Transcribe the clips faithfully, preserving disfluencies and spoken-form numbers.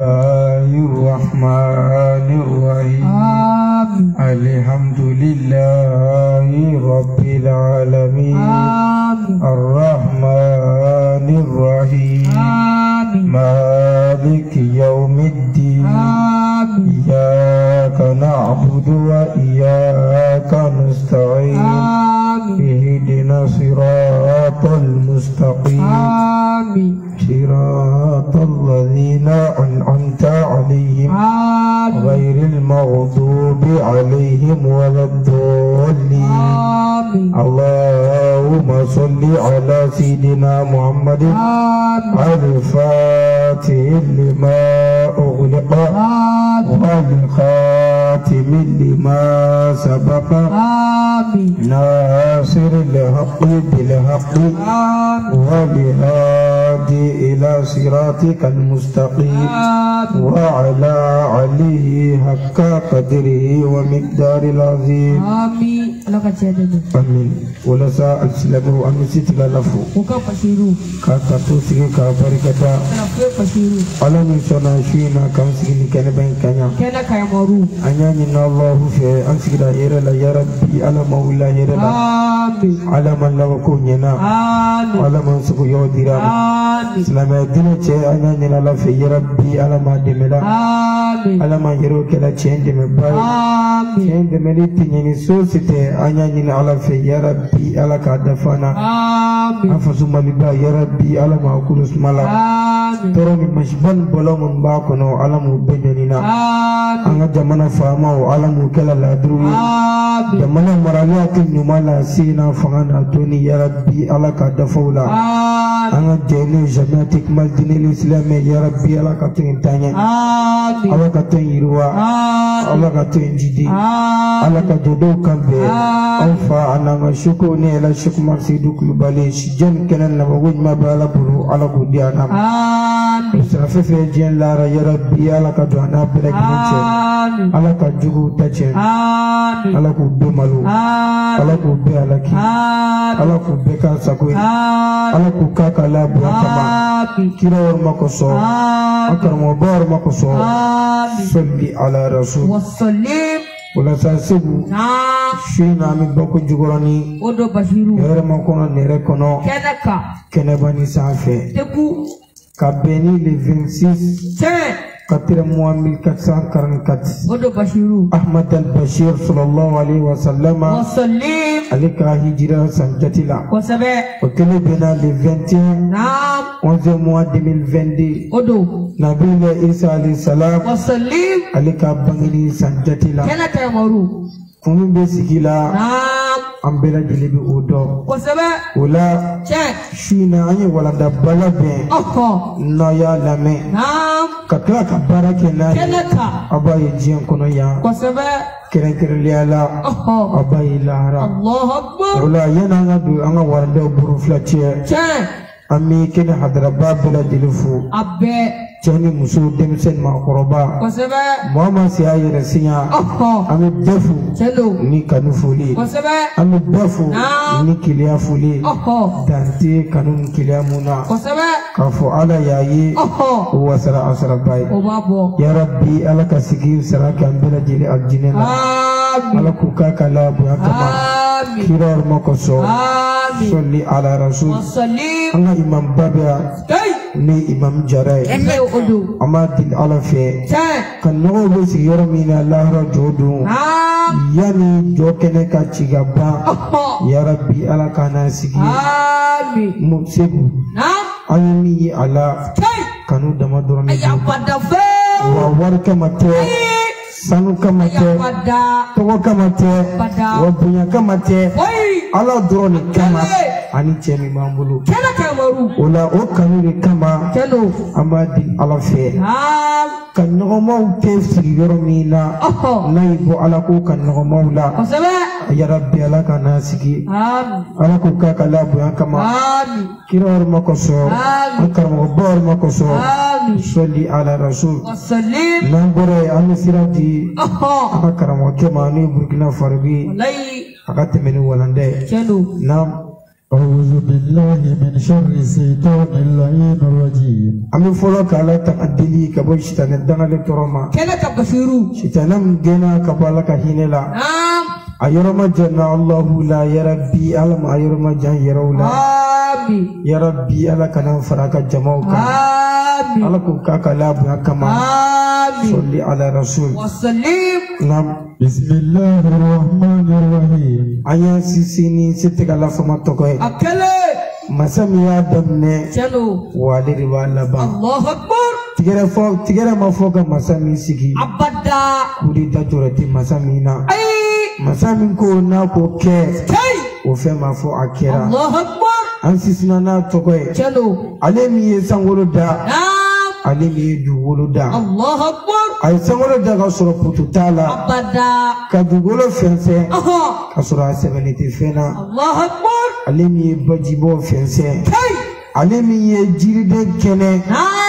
الرحمن الرحيم آمين. الحمد لله رب العالمين آمين. الرحمن الرحيم آمين. مالك يوم الدين آمين. إياك نعبد وإياك نستعين آمين. اهدنا صراط المستقيم آمين. صراط الذين أنعمت عليهم آمين. غير المغضوب عليهم ولا الضالين آمين. اللهم صل على سيدنا محمد آمين. الفاتح لما أغلق والخاتم لما سبق آمين. ناصر الحق بالحق والهادي إلى صراطك المستقيم وعلى عليه حق قدره ومقدار العظيم آمين. آمين. ولا سا السلام أمي ستلا لفو كاتا توسي كابركتا على من سنا شينا كم سكني كان بين كنيا أنيا من الله في أنسكدا إيرا لا يا ربي على مولا إيرا على من لا وكونينا على من سكو يوديرا سلام الدين شيء أنيا من الله في يا ربي على ما دملا على ما يروح كلا change me by change me لتني سوسته أنيا من الله في يا ربي على كادفانا أفسد ملبا يا ربي على ما أقول اسملا ترى من مشبان بلا من باكنا على مبيننا أنا جمنا فاما وعلى مكلا لادروي جمنا مراليات نمالا سينا فانا توني يا ربي على كادفولا أنا جيني جماعتك مال دين الإسلام يا ربي على كاتين تانية على كاتين يروا على كاتين جدي على كجدو كمبي أوفا أنا مشكوني على شك مرسيدو كلبالي شجن كنن لموج ما بالا برو على كوديانا إسراف في جن لارا يا ربي على كدوانا بلك نشة على كجوجو تجن على كوبي مالو على كوبي على كي على كوبي كاسكوي على كوكا كلا بوكما كيرا ورمكوسو أكرم وبار مكوسو صلي على رسول وسلم ولا ساسبو شينا من بكو جغراني ودو بشيرو يرى مكونا نيركونا كنكا كنباني سانفي تكو كابيني le vingt-six quatre mois mille quatre cent quarante-quatre ودو بشيرو أحمد البشير صلى الله عليه وسلم وسلم عليك هجرة سنجتلا وسبع وكل بنا le vingt et un نعم onze mois deux mille vingt-deux ودو نبي عيسى عليه السلام وسلم عليك بنغني سنجتلا كنكا مرو كونو بسكيلا نعم أمبلا جلبي أودو وسبع ولا check شينا أني ولا دبلا بين أوه نايا لامي نعم كتلا كبارا كنا كنكا أبا يجيان كنا يا وسبع كرن كرن ليالا أوه أبا يلارا الله أكبر ولا ينا عندو أنا وردا بروفلاتيه check أمي كنا حضر بابلا دلفو أبى جاني مسود دمسن ما قربا وسبع ماما سياي رسيا أوه أمي دفو شلو ني كانو فولي وسبع أمي دفو ني كليا فولي أوه دانتي كانون كليا مونا وسبع كافو على ياي أوه وسرا أسرا باي وبابو يا ربي على كسيكي سرا كامبلا جيلي الجنة آمين على كوكا كلا بيا كما آمين كيرور مكوسو آمين صلي على رسول وسلم أنا إمام بابا كي ني إمام جراي إنه أدو أما دل على في check كنو بس يومين الله رجودو نعم يعني جو كنا كاتشيغابا أوه يا ربي على كنا سيجي آمين مبسبو نعم أني على كي كانوا دمادرني أيام بدفع ووارك ماتي sanu kamate togo kamate wabunya kamate ala drone kama ani chemi mambulu ola o kanuri kama amadi ala fe kan nogomaw te sigi yoro mina naibo ala ko kan nogomaw la ya rabbi ala kana sigi ala ko ka kala buya kama kiror makoso akar mo bor makoso salli ala rasul sallim nangore an sirati akar mo kema ni burkina farbi akati meni walande nam أعوذ بالله من شر الشيطان اللعين الرجيم. أمي فلوك على تقدلي كبر شيطان الدنيا لترما. كنا كبشيرو. شيطانم جنا كبالك هينلا. نعم. أيرما جنا الله لا يا ربي ألم أيرما جن يرولا. آمين. يا ربي ألا كنا فراك جماوك. آمين. ألا كوكا كلا بنا كما. آمين. صلي على رسول. وسلم. نعم. بسم الله الرحمن الرحيم. أيا سيسيني ستكلا فما تكوي. أكله. مسامي آدمني. جلو. والدي والبا. الله أكبر. تيجي فوق تيجي ما فوق مسامي سيكي. أبدا. كودي تجورتي مسامينا. أي. مسامي كونا كوكي. كي. وفما فوق أكيرا. الله أكبر. أنسيسنا نا تكوي. جلو. علمي سانغولو دا. نعم. علمي دوغولو دا. الله أكبر. أي سانغولو دا كسر بوتوتالا. أبدا. كدوغولو فينسي. أها. كسر سبنتي فينا. الله أكبر. علمي بجيبو فينسي. كي. علمي جيرد كنه. نعم.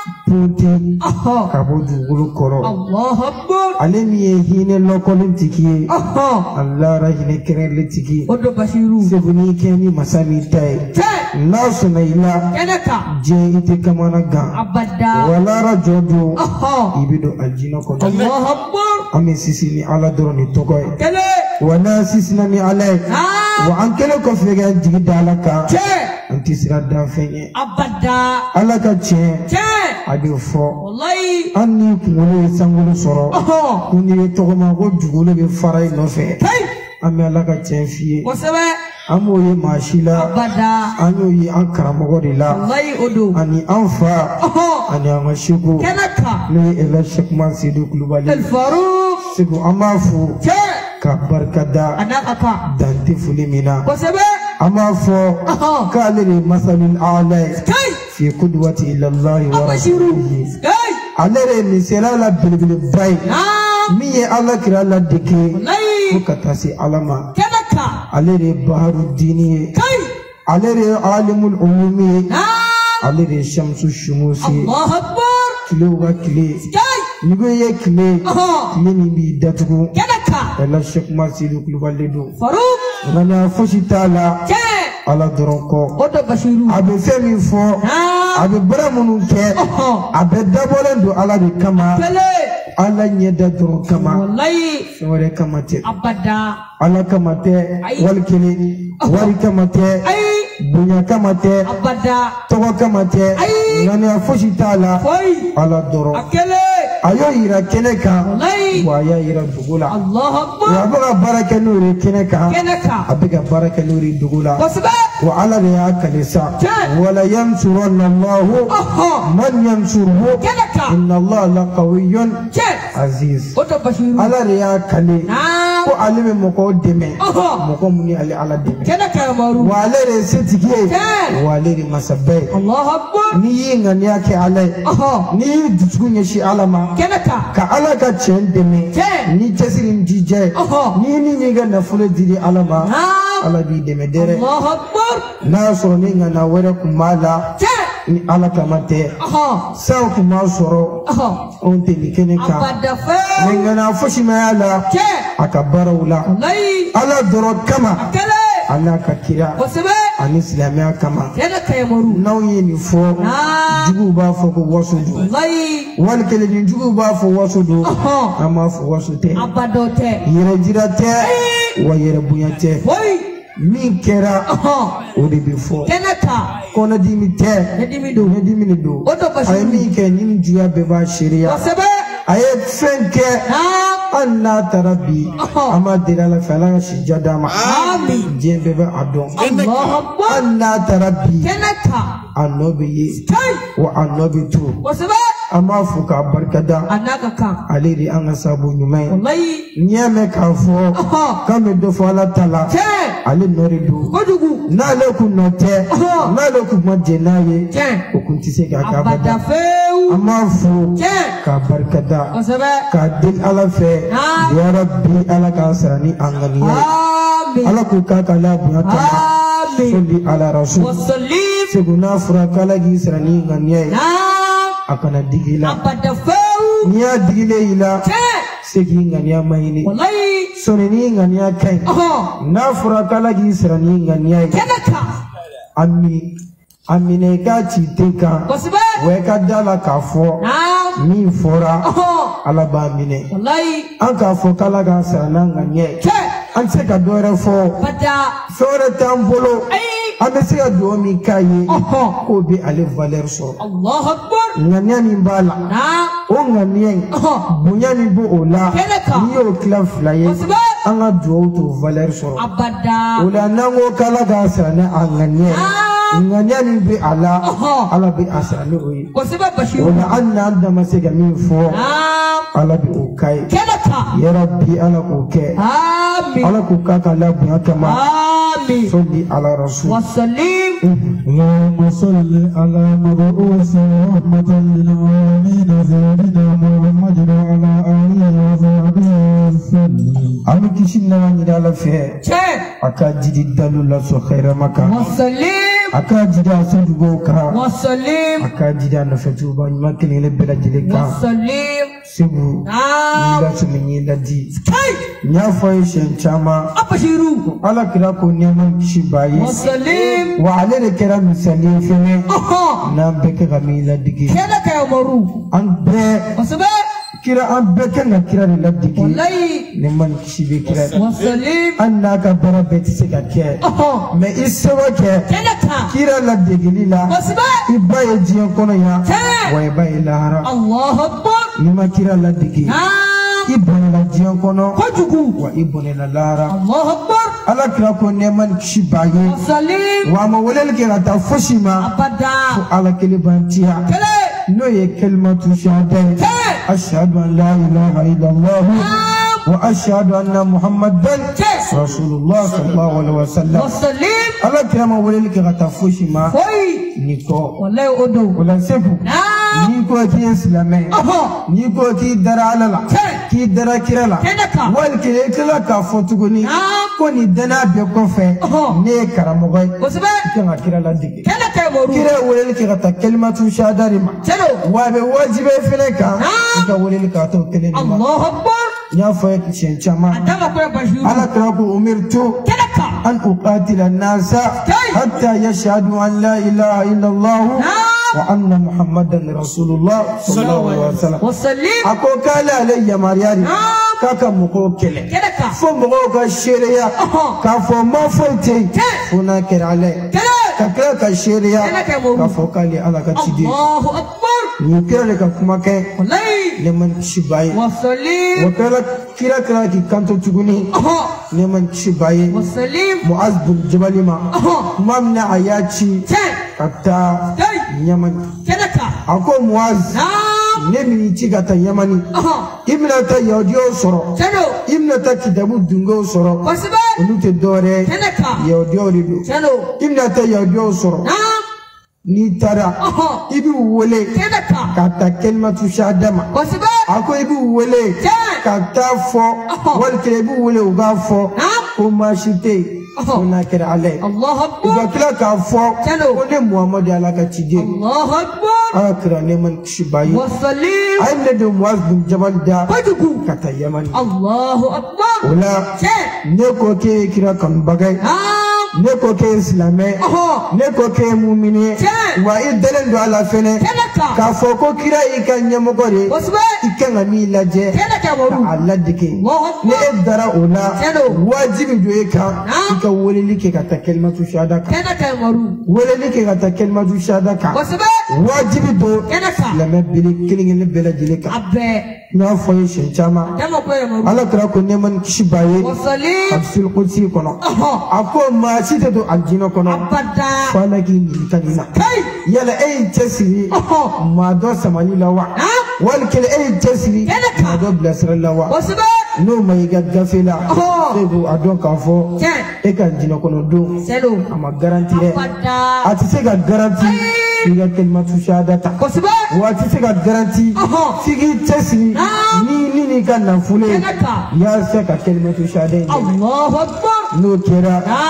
Puti أها. kabudu gulu koro. الله أكبر. Alemi hine lokolin tiki. أها. Allah rahine keren litiki. Odo Bashiru. Sebuni keni masami tai. Te. Nasu na ila. Kenaka. Je ite kamana ga. Abada. Wala rajodu. أها. Ibido aljino kono. الله أكبر. Ame sisi ni ala doro ni tokoy. كله. Wana sisi na ni alay. نعم. Wa ankele kofega jigi dalaka. Te. Anti sira dan fenye. أبدا. Alaka che. Te. Adi fo. والله. Anni kumule sangulu soro. أها. Kuni togoma ko jugule be faray no fe. كي. Ame alaka chen fiye. وسبع. Amo ye mashila. أبدا. Anyo ye ankara mogori la. والله أدو. Ani anfa. أها. Ani amashiku. كنكا. Ne ela shekman sidu klubali. الفاروق. Sigu amafu. Te. Ka barkada. أنا أكا. Dante fulimina. وسبع. Amafo. أها. Kaliri masalul a'la. كي. Fi qudwati ila Allah wa أبشروا. rasulihi. كي. Alere misela la bilbil bay. نعم. Miye Allah kira la deke. والله. Fukatasi alama. كنكا. Alere baharu dini. كي. Alere alimul umumi. نعم. Alere shamsu shumusi. الله أكبر. Kile wa kile. كي. Nigo ye kile. أها. Kile ni bi datugu. كنكا. Ela Sheikh Masidu Kulubalidu. فاروق. Ngana fosi tala. كي. Ala doronko. Odo Bashiru. Abe femi fo. نعم. Abe bara munu ke. أها. Abe dabolen do ala de kama. كله. Ala nyeda doron kama. والله. Sore kama te. أبدا. Ala kama te. Wal kile. Wari kama te. أي. Bunya kama te. أبدا. Togo kama te. Ayi. Ngana fosi tala. فوي. Ala doron. أكله. Ayo ira kene ka. والله. Wa ya ira dugula. الله أكبر. Ya baga baraka nuri kene ka. كنكا. Abiga baraka nuri dugula. وسبع. وعلى رياك النساء ولا ينصرن الله من ينصره كنكا. إن الله لقوي كي. عزيز. Odo Bashiru. على رياك لي نعم. وعلم مقدمه أها. مقومني على على دمه كنكا يا مارو. وعلى رسيتك كي. وعلى مسبي الله أكبر. نيين نياك علي أها. ني دسكون يشي على ما كنكا. كعلى كتشن دمه كي. ني تسرين جيجي أها. ني ني نيجا نفول ديري على ما نعم. على بي دمه ديري الله أكبر. ناصر نينا نورا كمالا كي. ni ala kamate أها. saw kuma soro أها. on te ni kene ka أبدا فوي. ngana foshi ma ala كي. akabarawla والله. ala doro kama أكله. ana ka kira وسبع. ani islamiya kama كنكا يا مارو. naw ye ni fo نعم. jugu ba fo ko wasudu والله. wal kele ni jugu ba fo wasudu أها. ama fo wasute أبدا تي. yere jirate wa yere bunyate فوي. min kera أها. o de bi fo كنكا. kono dimi te ندمي دو. ne dimi ni do Odo Bashiru. ay min ke ni juya be ba sharia وسبع. aye fenke نعم. Allah tarabi Oh. ama dirala fala sijada ma Amin. jembe ba adon الله أكبر. Allah tarabi كنكا. annabi ye كي. wa annabi tu وسبع. ama fuka barkada أناك كان. aliri an sabu nyumai والله. nyame ka fo أها. kame do fo ala tala كي. ale nori do كدوغو. na le ku note Oh. na le ku majenaye كي. o kunti se ka ka أبدا bada فوي. ama fu كي. ka barkada وسبع. ka din ala fe Naam. ya rabbi ala ka sarani anganiye آمين. ala ku ka kala buya kama آمين. salli ala rasul والسليم. seguna fura kala gi sarani anganiye نعم. akana digila أبدا فوي. niya digile ila كي. segi nganiya mayini والله. sonini nganiya kai أها. na fura kala gi sarani anganiye كنكا. ami amine ka ci teka we ka dala ka fo mi fora ala ba mine wallahi an ka fo kala ga sana nganye an se ka dore fo bada sore tambolo an se ka do mi kayi ko bi ale valeur so Allahu akbar nganya ni bala o nganye bunya ni bo ola ni o klaf laye an ga do to valeur so abada ola nango kala ga sana nganye nganya ni bi ala ala bi asana oyi wala anna anda masega min fo ala bi ukai ya rabbi ala ukai amin ala kuka kala bi kama amin salli ala rasul wa sallim allahumma salli ala mabu'us rahmatan lil alamin sayyidina muhammad wa ala alihi wa sahbihi sallim ami kishinna ni dala fe aka jidi dalula so khaira maka wa sallim aka jida sadugo ka wa sallim aka jida na fatuba makini le bela jileka wa sallim sibu ila sumini ladi nya foy shen chama apashiru ala kira ko neman shibayi wa sallim wa alele kira misali fene na beke gamila digi kela kay maru an be wasaba kira an beke na kira ni ladigi wallahi neman shibe kira wa sallim annaka barabeti seka ke me isawa ke kira ladigi lila wasaba ibaye jiyan kono ya wa ibaye lahara Allahu akbar nima kira ladigi ibone la jiyan kono kojugu wa ibone la lahara Allahu akbar ala kira ko neman shibaye wa sallim wa ma walel kira ta fushima abada ala kilibantiya no ye kalimatu shahada ashhadu an la ilaha illallah wa ashhadu anna muhammadan rasulullah sallallahu alaihi wasallam wa sallim ala kira ma walel kira ta fushima niko wallahi odo wala sefu niko ki islamai niko ki dara alala ki dara kirala wal kile kila ka fotuguni ko ni dana be ko fe ne karamogoy kan kirala digi kira walel kira ta kalimatu shahadari ma wa be wajibe fileka ka walel ka to keleni Allahu akbar ya fa yake chenchama ala kiraku umirtu an uqatila an-nasa hatta yashhadu an la ilaha illa Allah wa anna muhammadan rasulullah sallallahu alaihi wasallam ako kala alayya mariyari kaka muko kele fo muko ka shereya ka fo ma fote una kerale kaka ka shereya ka fo kali ala ka tidi Allahu akbar ni kira ka kuma kai wallahi leman shibaye wa sallim wa kala kira kira ki kanto tuguni leman shibaye wa sallim muaz bin jabalima mamna ayachi kata yaman ako muaz ne mini ci gata yamani ibna ta yaudiyo soro ibna ta kidabu dungo soro olu te dore yaudiyo rido ibna ta yaudiyo soro ni tara ibi wole kata kalimatu shahadama ako ibi wole kata fo wal kele ibi wole uga fo ko mashite ona kera ale Allahu akbar uga kila ka fo ko ne muhammad ala ka tige Allahu akbar akra ne man shibayi wa sallim ay ne de muaz bin jabal da kata yaman Allahu akbar wala ne ko ke kira kan bagay ne ko ke islamé ne ko ke mu'mini wa idalen do ala fene ka fo ko kira ikan nyamogore ikan ami laje Allah dike ne dara ona wajibi do eka ika wole like ka ta kalimatu shahada ka wole like ka ta kalimatu shahada ka wajibi do la mabili kilingin ne bela jileka na fo yin chama ala kra ko ne man kishibaye absul qudsi kono ako ma sita do aljino kono falaki ni tanina yala ay tasiri ma do samani lawa wal kil ay tasiri ma do blasra lawa no mai gaggafela sego adon ka fo e kan jino kono do ama garanti e ati se ga garanti iga kalimatu shahadata wati se ga garanti sigi tasiri ni ni ni kan na fule ya se ka kalimatu shahadata Allahu akbar no kera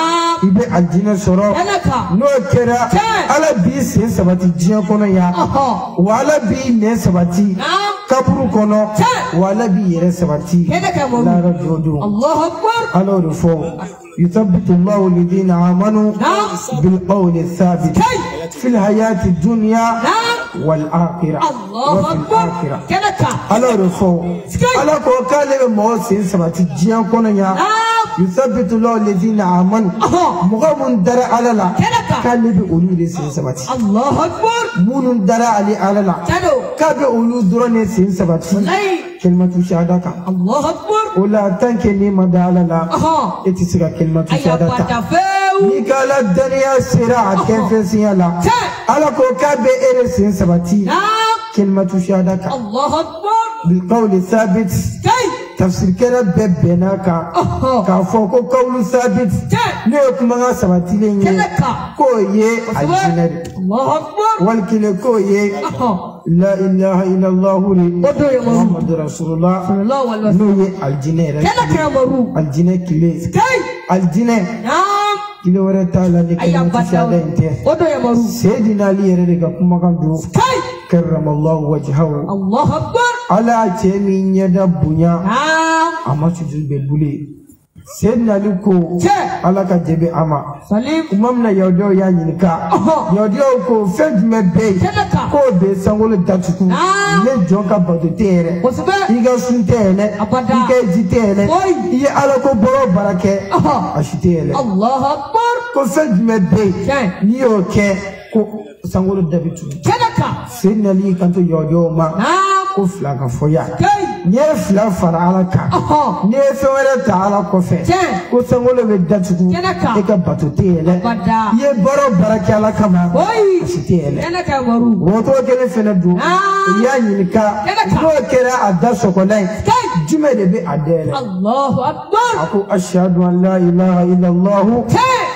ibe aljina soro no kera ala bi sen sabati jiya kono ya wala bi ne sabati kaburu kono wala bi yere sabati la rajodo Allahu akbar ala rufo يثبت الله الذين آمنوا بالقول الثابت في الحياة الدنيا والآخرة وفي الآخرة على رفو على كوكالة موسين سباتي جيان كونيا يثبت الله الذين آمنوا مغامون درى على لا كالي بأولو سين سباتي الله أكبر مون درى علي على لا كابي أولو دراني سين سباتي كلمة شهادة الله أكبر ولا تنكني مدالا لا اتسرى كلمة شهادة نقال الدنيا سراعة كيف سيالا على كوكب إرسين سباتي كلمة شهادة الله أكبر بالقول الثابت تفسير كنا ببناكا كافوكو قول ثابت نيوك مغا سباتي لين كوي الجنر الله أكبر والكل كوي لا إله إلا الله محمد رسول الله نوي الجنة الجنة كلي الجنة كلي ورثالا نكمل شهادة انت سيدنا علي يريك كم كان كرم الله وجهه الله أكبر على جميع يدبنا أما شجر ببولي سيدنا لكو على كجبي أما كمامنا يوديو يانيكا يوديو كو فج مبي كو بسانغول تاتكو نجوكا بدوتير إيجا سنتين إيجا جيتين إيه على كو برو بركة أشتيل الله أكبر كو فج مبي نيوكا كو سانغول دبيتو سيدنا لي كانتو يوديو ما كو فلاكا فويا نيه فلا فرالك نيه فورة تعالى كوفي كوسانغولو بدأتكو إيكا باتوتيلة يه برو بركة على كمان أشتيلة وطو كله فندو يعني نكا نو كرا أدا سكولين جمع دبي أديلة الله أكبر أكو أشهد أن لا إله إلا الله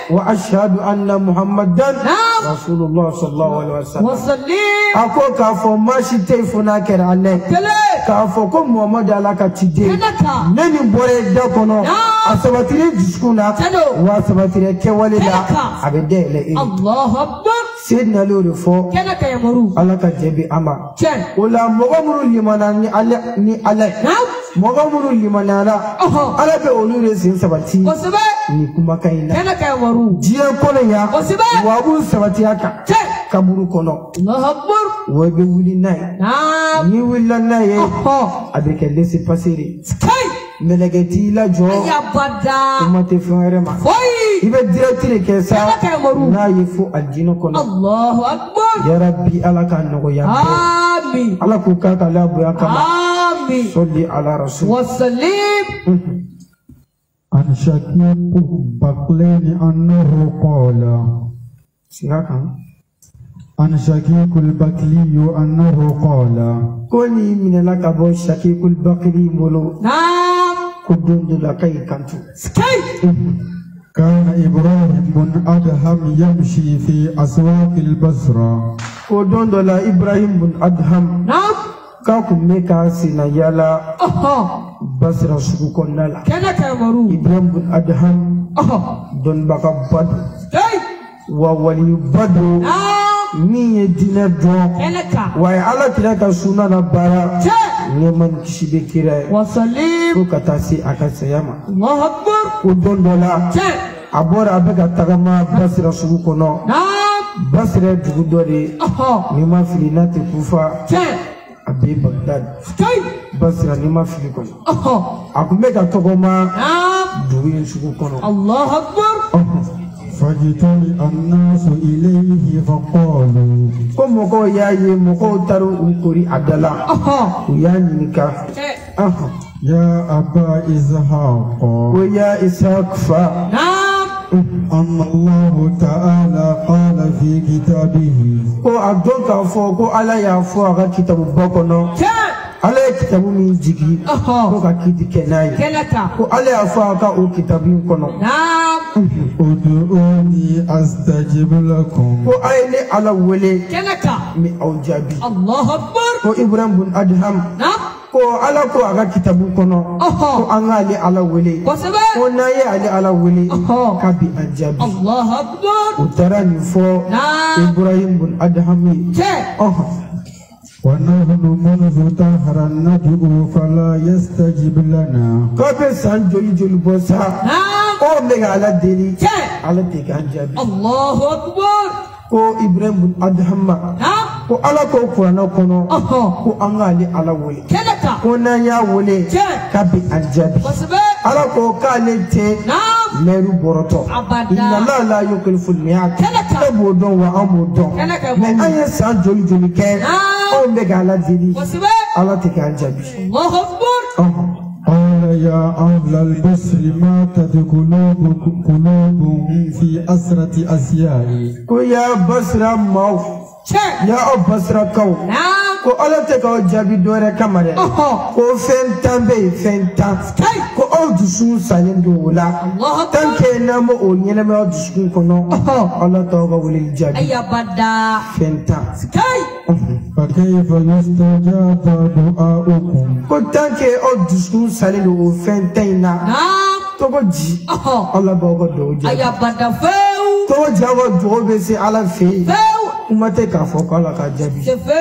وأشهد أن محمدا رسول الله صلى الله عليه وسلم أكو كافو ماشي تيفونا كرانة كافو كم محمد على كتيجي نني بوري دكانو أسبتيري جسكونا وأسبتيري كواليدا أبدي الله أكبر سيدنا لورفو على كجبي أما ولا مغامر لمناني على ني على مغامر لمنانا على بأولو رسين سبتي ni kuma kaina kana kai waru jiya kono ya wabu sabati haka kaburu kono Allahu akbar wa bi wuli nai ni willa nai avec laisser passer kai melegeti la jo ya bada kuma te fere ma ibe directeur ke sa na yifu aljino kono Allahu akbar ya rabbi alaka no ya amin alaka ka kala bu ya kama amin salli ala rasul wa sallim عن شقيق بقلين أنه قال عن شقيق البقلي أنه قال كوني من لك أبو شقيق البقلي مولو نعم كدون لكي كنتو كان إبراهيم بن أدهم يمشي في أسواق البصرة كدون لا إبراهيم بن أدهم نعم كاكم ميكا سينا يالا بصرة سكون نالا كنا كامرو إبراهيم بن أدهم دون بقى بدو وولي بدو مين دينا دون واي على كذا سونا نبارا نمان كشبه كيرا وسليم فكتاسي أكاسياما الله أكبر ودون دولا أبورا أبغى تغما بصرة سكون بصرة جودوري نما فينا تكوفا أبي بغداد بصرة نما فيني كون أكمل كتوغما دوين سكون الله أكبر فجتمع الناس إليه فقالوا كم مكو ياي مكو ترو أكوري أدلا ويا نيكا يا أبا إسحاق ويا إسحاق فا أن الله تعالى قال في كتابه كو أدوك فوكو على يافوا كتاب بوكونو على كتاب من جيجي كو كيدي كناي كو على يافوا كو كتابين كونو نعم ادعوني أستجب لكم كو أيلي على ولي كنكا مي أوجابي الله أكبر كو إبراهيم بن أدهم نعم ko ala ko aga kitabu kono ko angali ala wele ko naye ali ala wele kabi ajabi Allahu akbar utarani fo Ibrahim bin Adham oh ونحن منذ طهر ندعو فلا يستجب لنا كوبي سان جولي جولي بوسا او ميغا على ديري على تيك انجابي الله اكبر كو ابراهيم بن ادهم كو على كو قرانا كونو كو انغالي على ولي كو نانيا ولي كابي انجابي على كو كاليتي ميرو بورتو ان الله لا يكلف الميعاد ابو دون وامو دون من اي سان جولي جولي كان او ميغا على ديري على تيك انجابي الله اكبر قال يا أهل البصر ما تدخلوكم قلوبهم في أسرة أسيائي كو يا بصرة مو يا بصرة كو كو ألا تكو جابي دورة كامرة كو فنتان بي فنتان كو أو دسون سالين دولا تنكي نامو أو ينامي أو دسون كنو ألا تكو ولي جابي أيا بدا فنتان فكيف يستجاب دعاؤكم كو تنكي أو دسون سالين دو فنتان توكو جي ألا بوكو دو جابي أيا بدا فيو توكو جاو دو بسي على في umate ka foko la ka jabi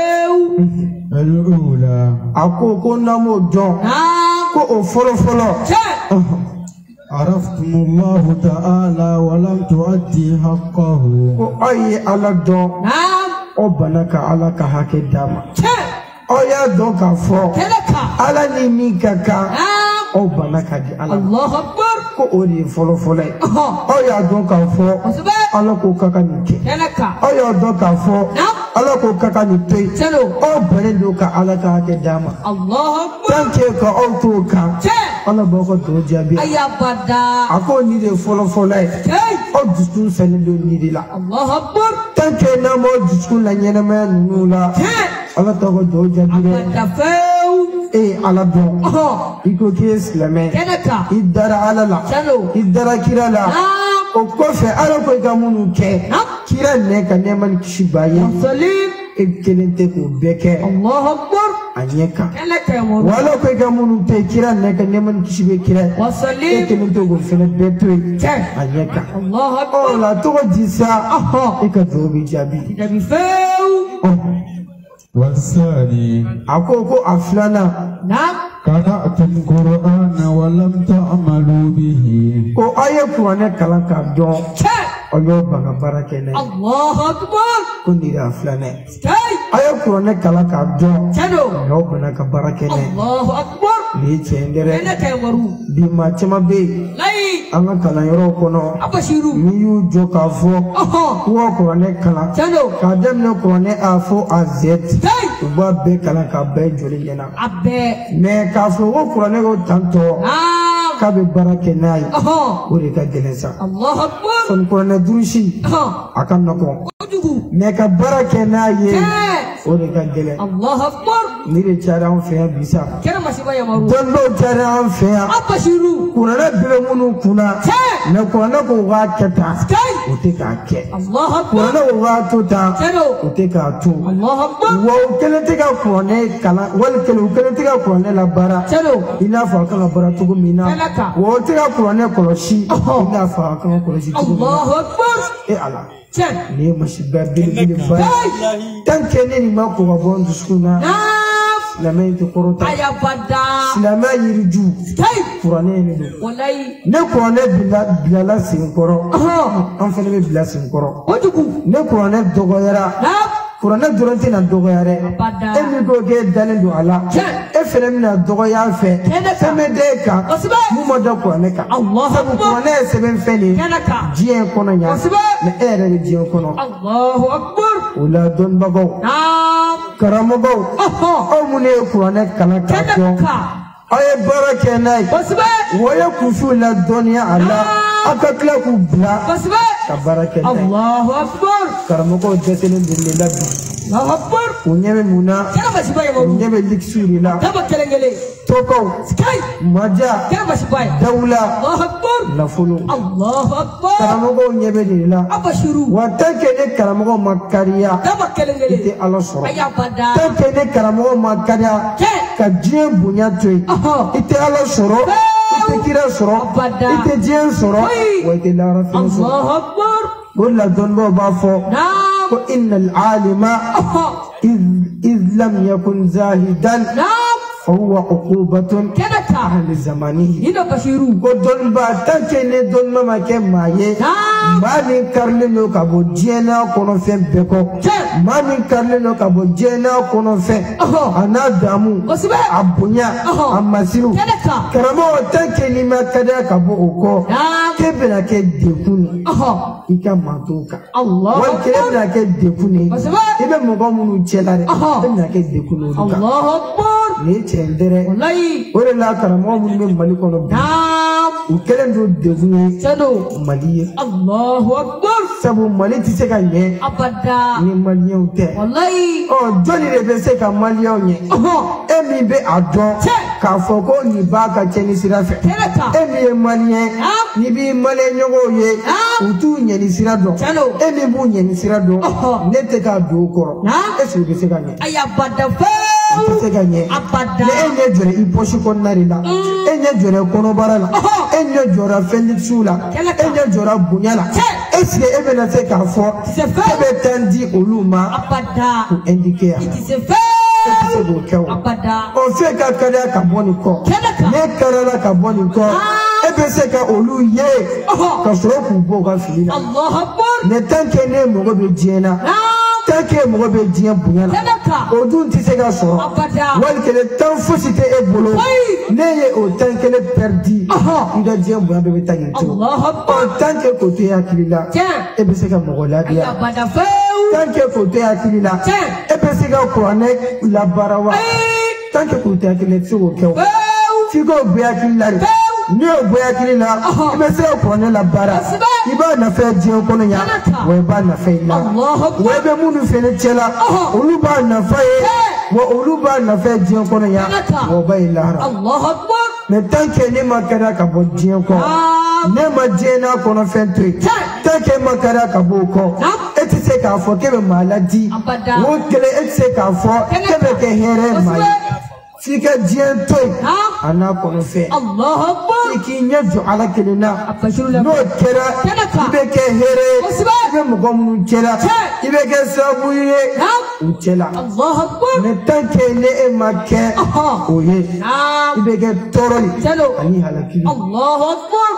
الأولى ako ko namo don ko o folo folo عرفتم الله تعالى ولم تؤدي حقه ko ayi ala don o banaka ala ka hake dama o ya don ka fo ala ni mi kaka o banaka di ala Allahu akbar ko o ni folo folo o ya don ka fo ala ko kaka ni ke o ya don ka fo ala ko kaka ni pe o bere do ka ala ka hake dama Allahu akbar tanke ka o to ka ala boko do jabi ayabada ako ni de folo folo o duskun sene do ni de la Allahu akbar tanke na mo duskun la nyene me nula ala to ko do jabi e ala do iko ke islame idara ala la idara kira la o ko fe ala ko ga munu ke kira ne ka ne man kishi baye salim e kelente ko beke Allahu akbar anyeka wala ko ga munu te kira ne ka ne man kishi be kira wasalim e kelente ko fele beto anyeka Allahu akbar o la to disa e ka do bi jabi jabi feu والثاني akoko aflana نعم قرأتم القرآن ولم تعملوا به ko aye kuane kala ka don oyo baga barake ne Allahu akbar ko ndira aflana kay aye kuane kala ka don chado yo bana ka barake ne Allahu akbar ni chendere ene kay waru bi ma chama be lay anga kala yoro kono abashiru ni yu jo ka fo ko kuane kala chado ka dem ne kuane afo azet kay uba be kala ka be joli yana abbe me ka fo ko kuane ko tanto ah ka be barake nai aha uri ka gelesa Allahu akbar son kuane durushi aha akan nako ojugu me ka barake naye uri ka gele Allahu akbar ni de chara on fe bisa kera masiba ya maru don do chara on fe abashiru kurana bile munu kuna na kurana ko wa keta kay uti ka ke Allahu akbar kurana ko wa tuta chado uti ka tu Allahu akbar wo kele te ka kurane kala wal kele kele te ka kurane la bara chado ina fa ka la bara tugu mina wo te ka kurane koloshi ina fa ka koloshi tugu Allahu akbar e ala chen ni mashiba bil bil ba tanke ne ni ma ko wa bondu skuna lama yi korota ayabada lama yiriju kay kurane ne do wallahi ne kurane bila bila sin koro an fene be bila sin koro ojugu ne kurane dogoyara kurane duranti na dogoyare e mi ko ke dalen do ala e fene mi na dogoya fe e me de ka mu mo da kurane ka Allah akbar kurane se ben fene jien kono nya ne ere ni jien kono Allahu akbar ula don bago naam karamago o mu ne kurane kala ka don aye barake nay waya kufu la dunya ala akakla ku bla ka barake nay Allahu akbar karamago desene din labi Allahu Akbar. Unyebe muna. Kena masih bayi mau. Unyebe liksuri la. Kama kelengele. Toko. Sky. Maja. Kena masih bayi. Daula. Allahu Akbar. Nafulu. Allahu Akbar. Karamogo unyebe la. Abashiru. Watakene karamogo makaria. Kama kelengele. Ite Allah soro. Ayabada. Takene karamogo makaria. Ka diɲɛ bonya to yen i tɛ Ala sɔrɔ i tɛ kira sɔrɔ i tɛ diɲɛ sɔrɔ wa i tɛ lahara fɛn sɔrɔ o de la dɔnnibaaw b'a fɔ ko innal alima idh lam yakun zahidan فهو عقوبة أهل زمانه. كدون باتك ندون ما كماية ما نكرلنا كابو جينا كونو فين بكو ما نكرلنا كابو جينا كونو فين أنا دامو أبونيا أماسيرو كرامو تك لما كذا كابو أكو كبنا كديكوني إيكا ماتوكا والكبنا كديكوني إبه مقامو نجلاري كبنا كديكوني الله أكبر chendere ore la karamo mun me mali kono u kelen do devune sado mali Allahu Akbar sabu mali ti se ka nye abada ni mali o te wallahi o joni re be se ka mali o nye e mi be ado ka fo ko ni ba ka cheni sira fe e mi mali ni bi mali nyogo ye u tu nye ni sira do e mi bu nye ni sira do ne te ka do koro e se be se ka nye ayabada fe se ka nye abada enye jore iposhi konnari la enye jore konobara la enye jora fenditsu la enye jora bunyala est-ce que ebe na se ka fo ebe tandi oluma abada ku indiquer it is a fair abada o se ka kada ka boni ko ne karala ka boni ko ebe se ka olu ye ka so ku bo ka fili Allah akbar ne tanke ne mo go be diena tanke mo go be dien bunyala o dun ti se ka so wal kele tan fosite e bolo ne ye o tanke le perdi ida dien bunya be tanke to Allah akbar tanke ko te akilila ebe se ka mo go la dia tanke ko te akilila ebe se ka qur'ane la barawa tanke ko te akilila so ko figo be akilila ni o boya kilila ibe se ko ne la bara iba na fe je ko ya we ba na fe la we be munu fe ne chela olu ba na fe wa olu ba na fe je ko ya wo ba ila Allah akbar me tanke ne makara ka bo je ko ne ma je na ko no fe to tanke makara ka bo ko eti se ka fo ke be maladi wo kele eti se ka fo ke be ke here mai fika dien toy ana kono fe Allah akbar ikinya jo ala kelina no kera ibe ke here ibe mugomnu kera ibe ke sabuye uchela Allah akbar ne tanke ne e makke oye ibe ke toroli ani halaki Allah akbar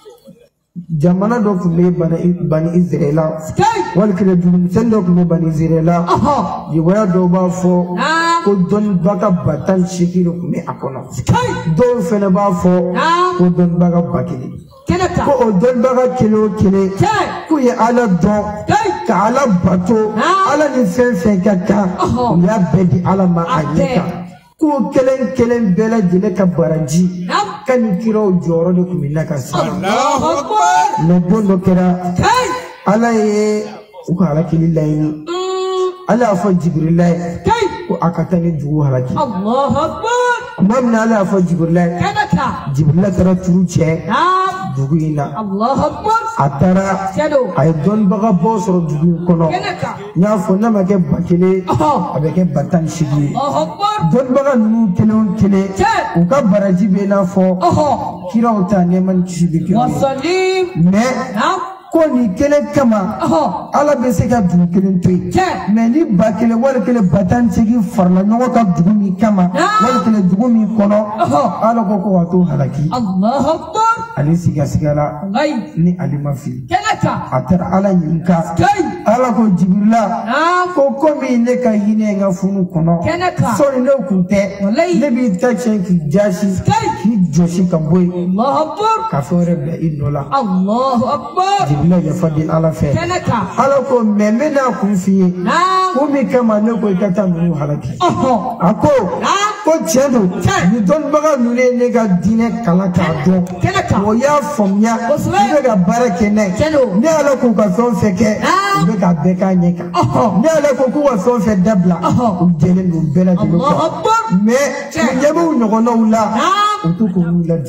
jamana do kumbe bani bani Israila wal kele dum sendo kumbe bani Israila yiwa do ba fo ko don baga batan shikiru kumbe akono do fene ba fo ko don baga bakili ko o don baga kilo kile ko ye ala do ka ala bato ala ni fen fen kaka ya bedi ala ma ayeka ko kelen kelen bela jile ka baraji kan kiro joro de kumina ka sa Allahu akbar no bondo kera ala ye ko ala kililaini ala fa jibril ko akatani dugu halaki Allahu akbar mamna ala fa jibril kanaka jibril tara turuche dugu ina Allahu akbar atara ay don baga bosoro dugu kono nya fo na make bakile abeke batan shigi Allahu akbar don baga nu kelon kele u ka baraji be na fo kira uta ne man shigi wasalim ne ko ni kele kama ala be se ka dugu kelen toy mais ni ba kele wala kele batan sigi farla nyogo ka dugu mi kama wala kele dugu mi kono ala ko ko wato halaki Allahu akbar ali siga sigala ni ali mafi kenaka atara ala yinka ala ko jibrila ko ko mi ne ka hine nga funu kono so ni no kunte ne bi ta chenki jashi ki joshi ka boy Allahu akbar ka fore be inola Allahu akbar la ya fadil ala fe ala ko memena kun fi ko mi kama ne ko kata mu halaki ako ko tiɲɛ don ni dɔnnibaga ninnu ye ne ka diinɛ kalan k'a dɔn o y'a faamuya i bɛ ka baara kɛ n'a ye ne Ala k'u ka fɛn o fɛn kɛ u bɛ ka bɛɛ k'a ɲɛ kan ne Ala ko k'u ka fɛn o fɛn dabila u jɛlen don bɛɛ lajɛlen kɔ mais u ɲɛ b'u ɲɔgɔnnaw la u t'u k'olu ladi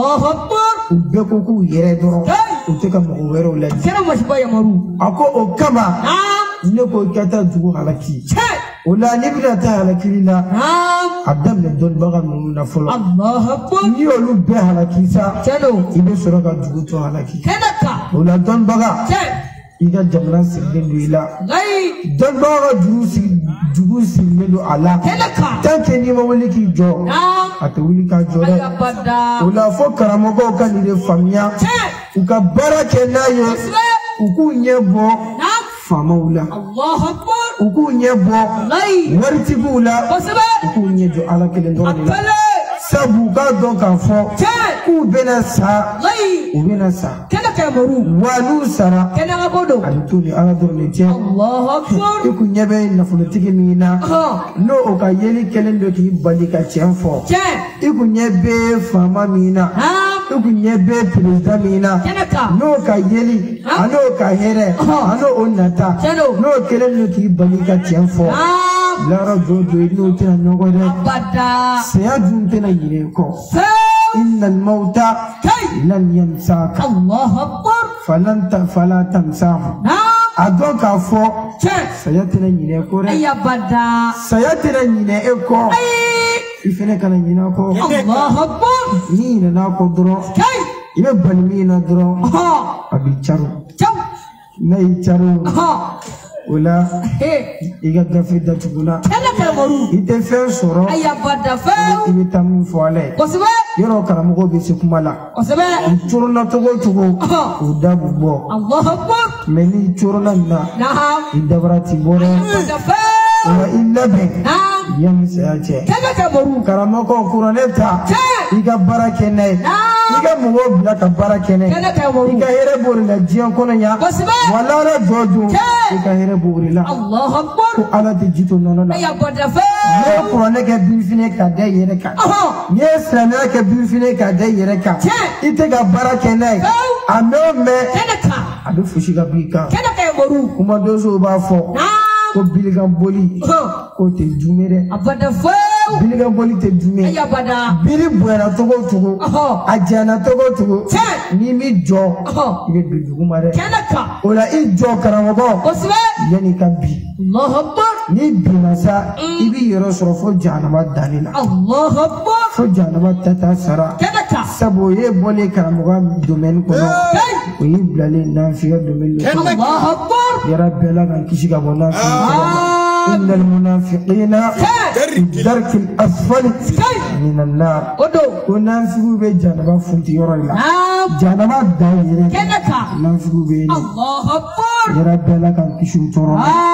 u bɛɛ ko k'u yɛrɛ dɔrɔn u tɛ ka mɔgɔ wɛrɛw ladi a ko o kama ne ko i ka taa dugu halaki o la n'i bɛna taa halakili la a daminɛ dɔnnibaga ninnu na fɔlɔ n'i y'olu bɛɛ halaki sa i bɛ sɔrɔ ka dugu tɔ halaki o la dɔnnibaga i ka jamana sigilen don i la dɔnnibaga ka dugu sigilen don a la tant que n'i ma wuli k'i jɔ a tɛ wuli k'a jɔ dɛ o la fo karamɔgɔw ka nin de faamuya u ka baara kɛ n'a ye u k'u ɲɛ bɔ faamaw la u k'u ɲɛ bɔ waritigiw la u k'u ɲɛ jɔ Ala kelen dɔrɔn de la sabu u k'a dɔn k'a fɔ k'u bɛna sa u bɛna sa wa n'u sara a bɛ to ni Ala dɔrɔn de cɛ i kun ɲɛ bɛ nafolotigi min na n'o o ka yeli kɛlen don k'i bali ka tiɲɛ fɔ i kun ɲɛ bɛ faama min na i kun ɲɛ bɛ perezida min na n'o ka yeli a n'o ka hɛrɛ a n'o o nata n'o kɛlen don k'i bali ka tiɲɛ fɔ lara jojo n'o tɛna ɲɔgɔn dɛ saya dun tɛna ɲinɛ kɔ innal mauta lan yamsaka falan ta fala tamsahu a dɔn k'a fɔ saya tɛna ɲinɛ kɔ dɛ saya tɛna ɲinɛ e kɔ i fɛnɛ kana ɲinɛ kɔ n'i ɲinɛna kɔ dɔrɔn i bɛ bali min na dɔrɔn a b'i caro n'a y'i caro o la i ka gafe datugula i tɛ fɛn sɔrɔ i bɛ taa min fɔ Ala ye yɔrɔ karamɔgɔw bɛ se kuma la u coronna cogo o cogo u da b'u bɔ mais n'i coronna nin na i dabara t'i bɔ dɛ o la i labɛn yanni saya cɛ karamɔgɔw kuranɛ ta i ka baara kɛ n'a ye i ka mɔgɔw bila ka baara kɛ n'a ye i ka hɛrɛ b'o de la diɲɛ kɔnɔ yan wa lahara jɔ don i ka hɛrɛ b'o de la ko Ala tɛ ji to nɔnɔ la n'i ye kuranɛ kɛ birifini k'a da i yɛrɛ kan n'i ye silamɛya kɛ birifini k'a da i yɛrɛ kan i tɛ ka baara kɛ n'a ye a mɛn o mɛn a bɛ fosi ka b'i kan kumadonsow b'a fɔ ko bilikan boli k'o tɛ jume dɛ bilikan boli tɛ jume bili bonyana togo o togo a janyana togo o togo n'i mi jɔ i bɛ bin duguma dɛ o la i jɔ karamɔgɔ yanni ka bi n'i binna sa i b'i yɛrɛ sɔrɔ fo jahanama dali la fo jahanama ta ta sara sabu o ye bɔlen karamɔgɔ domaine kɔnɔ o y'i bilalen nafiya domaine kɔnɔ yɛrɛ bɛɛ la k'an kisi ka bɔ nafiya إن المنافقين في الدرك الأسفل من النار ونافقوا بجانب فنتي يورلا جانب دايرة نافقوا بين الله أكبر يا رب لك أن تشوف ترى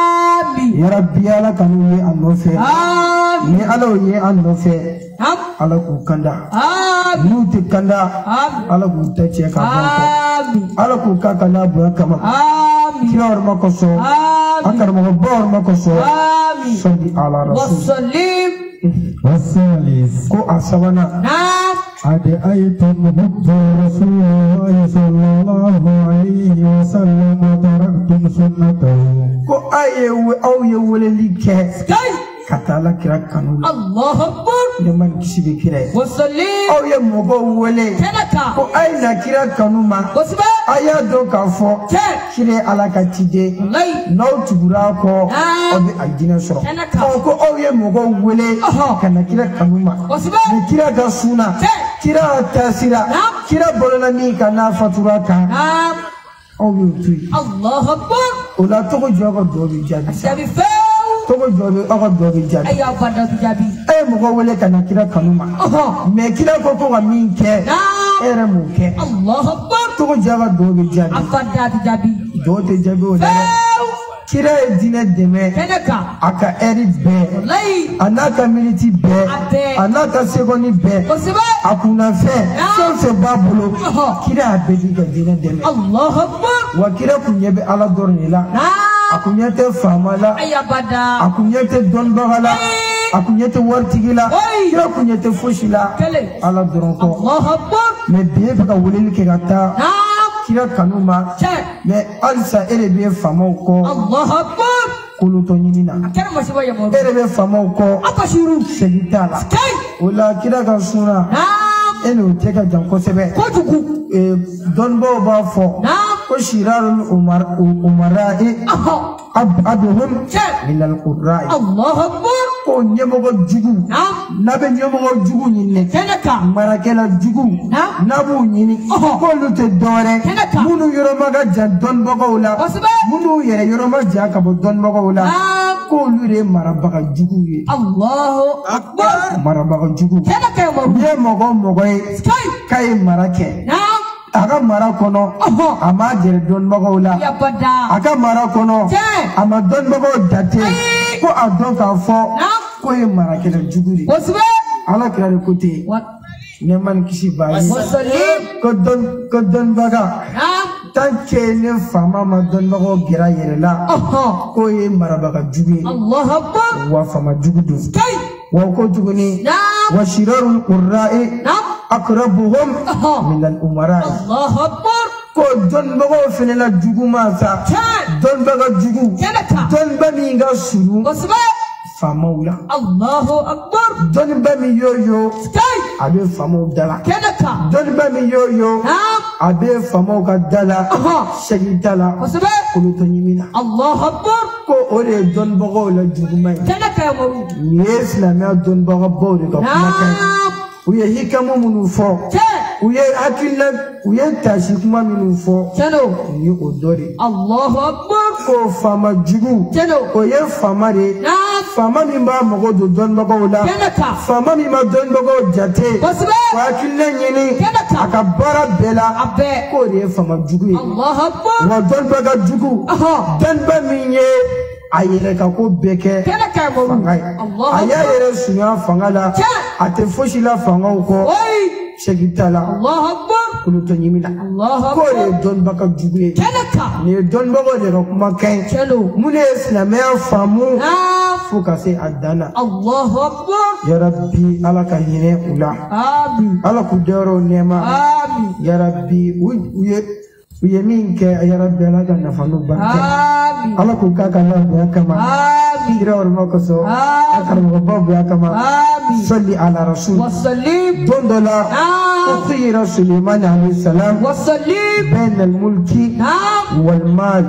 يا رب يا لك أن يي أنوفه يا الله يي أنوفه الله كوكندا نوتي كندا الله كوتشي كابا الله كوكاكنا بوكما كلا ورما كسو أكثر ما بور ما كسو صلي على رسول وسلم والثالث كو أسوانا نعم أدعيتم حب رسول الله صلى الله عليه وسلم وتركتم سنته كو أيه أو يولي كيف katala kira kanu Allah akbar ne man kisi be kira wasalli aw ye mogo wele ko ay na kira kanu ma aya do ka fo kire ala ka tide naw tugura ko o be aljina soro ko aw ye mogo wele kana kira kanu ma ne kira ga suna kira tasira kira bolona ni kana fatura ka aw ye tu Allah akbar o la to ko jogo do bi jabi jabi togo jobe aga jobe jabi ay abada jabi ay mo wele kana kira kanuma me kira ko ko min ke era mo ke Allah akbar togo jaba dobe jabi abada jabi do te jabi o kira e dine deme aka eri be anaka minute be anaka seconde be akuna fe so se babulo kira abedi ga dine deme Allah akbar wa kira kunyebe ala dornila akunyete famala ayabada akunyete don bagala akunyete wartigila kira kunyete foshila ala dronko Allahu akbar me biye baka wulil ke gata kira kanuma me alsa ele biye famo ko Allahu akbar kuluto nyinina kera masiba ya mo ele biye famo ko apashiru segitala wala kira ka suna ele uteka janko sebe ko tuku e donbo ba fo ko shirarul umar umara e abuhum min al-qurra'i Allahu akbar ko nyemogo jugu nabe nyemogo jugu nyinne kenaka marakela jugu nabu nyini ko lute dore munu yoromaga jan don bogowla munu yere yoroma jaka bo don bogowla ko lure marabaga jugu ye Allahu akbar marabaga jugu kenaka mo nyemogo mogo e kay marake aga mara kono ama jere don bogowla aga mara kono ama don bogo date ko adon ka fo ko e mara kala juguri ala kala kote ne man kisi bayi ko don ko don baga tanke ne fama ma don bogo gira yere la ko e mara baga juguri Allahu akbar wa fama jugudu wa ko juguni wa shirarul qurra'i akrabuhum min al-umara Allahu akbar ko don bago finela jugu masa don baga jugu don bami nga suru famawla Allahu akbar don bami yoyo abe famaw dala don bami yoyo abe famaw ka dala shagi dala kuluto nyimina Allahu akbar ko ore don bago la jugu mai ni islamia don bago bawde ka kuma kai uye hikamu munu fo uye akilla uye tashi kuma minu fo ni odori Allahu akbar ko fama jugu ko ye fama de fama min ba mogo do don bago la fama min ma don bago jate ko akilla nyini aka bara bela ko de fama jugu ye Allahu akbar wa don baga jugu don ba min ye ayere ka ko beke aya yere sunya fangala ate foshila fangaw ko shegitala Allahu akbar kuluto nyimina Allahu ko e don baka juguye ne don bago de kuma kai mune islamia famu fuka se adana Allahu akbar ya rabbi ala ka hine ula amin ala ku dero nema amin ya rabbi uye uye minke ya rabbi ala ka nafanu barka amin ala ku ka kana ya kama amin ira war mako so akar mo babu ya kama amin salli ala rasul wa sallim dondola خير سليمان عليه السلام وسلم بين الملك والمال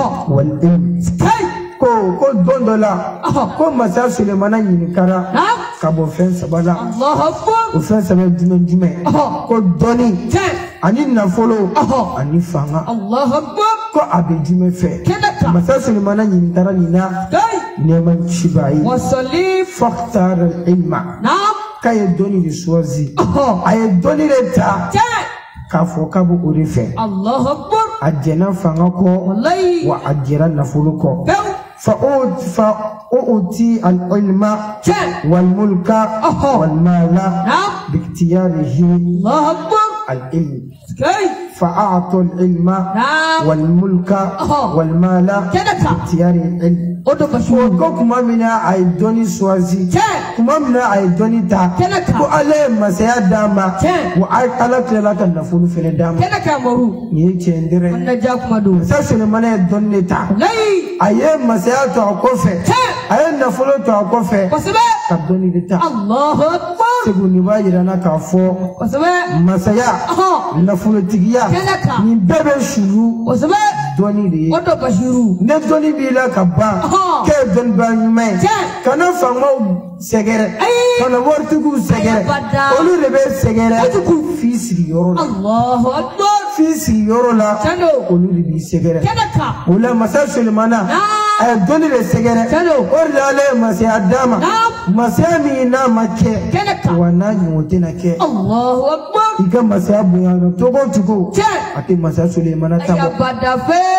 والعلم ko ko dondola ko masa Sulemana yinikara kabo fen sabala Allahu akbar o fen sabe jumen jumen ko doni ani nafolo ani fanga Allahu akbar ko abe jumen fe masa Sulemana yinikara nina neman shibai wa salim faktar al-ilma na'am kaye doni di swazi aye doni reta ka fo ka bu urife Allahu akbar ajena fanga ko wallahi wa ajira nafulu ko fa ut fa uti al ilma wal mulka wal mala bi ikhtiyarihi Allahu akbar al ilm kay فأعطوا العلم والملك والمال باختيار العلم وكما منا أيدوني سوازي كما منا أيدوني تا وعلى ما سياداما وعلى كلا كنفون في الداما نيجي ندري سأسمع منا أيدوني تا أيه ما سيادة أكوفة أيه نفولو تا أكوفة كدوني تا الله أكبر سيقولني بايرنا كافو ما سيا نفولو تيجيا ni bebe shuru doni de odo bashiru ne doni bi la kaba ke don ba nyume kana fama segere kana wortugu segere olu de be segere fi siri yoro Allahu akbar fi siri yoro la olu de bi segere wala masa Sulemana ay doni de segere orla le masa adama masa mi na make wana nyote na ke Allahu akbar iga masa buya no togo tugo ati masa Sulemana tamo ya badafe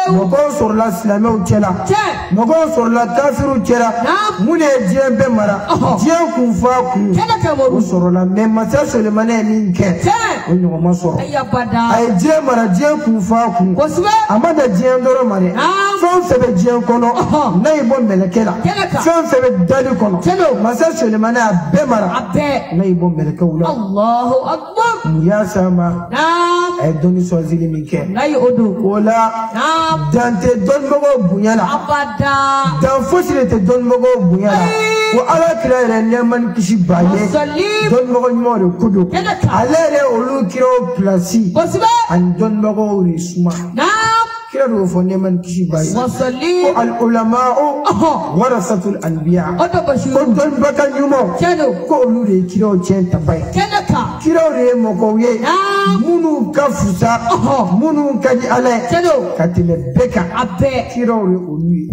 mɔgɔw sɔrɔla silamɛw cɛla mɔgɔw sɔrɔla kafiru cɛla mun de ye diɲɛ bɛɛ mara diɲɛ kun fa kun o sɔrɔla mais masa Sulemana ye min kɛ o ɲɔgɔn ma sɔrɔ a ye diɲɛ mara diɲɛ kun fa kun a ma da diɲɛ dɔrɔn ma dɛ fɛn fɛn bɛ diɲɛ kɔnɔ n'a y'i bɔ mɛlɛkɛ la fɛn fɛn bɛ dali kɔnɔ masa Sulemana y'a bɛɛ mara n'a y'i bɔ mɛlɛkɛw la mun y'a s'a ma a ye dɔnni sɔnsili min kɛ o la dan tɛ dɔnnibagaw bonya la dan fosi de tɛ dɔnnibagaw bonya la ko ala kira yɛrɛ nɛɛma ni kisi b'a ye dɔnnibaga ɲumanw de ko don ale yɛrɛ olu kiraw pilasi ani dɔnnibagaw de suma kira do fɔ nɛɛma ni kisi b'a ye ko al ulama'u warasatul anbiya ko dɔnnibaga ɲumanw ko olu de ye kiraw tiɲɛ taba ye kiraw de ye mɔgɔw ye minnu ka fusa minnu ka di ala ye ka tɛmɛ bɛɛ kan kiraw de olu ye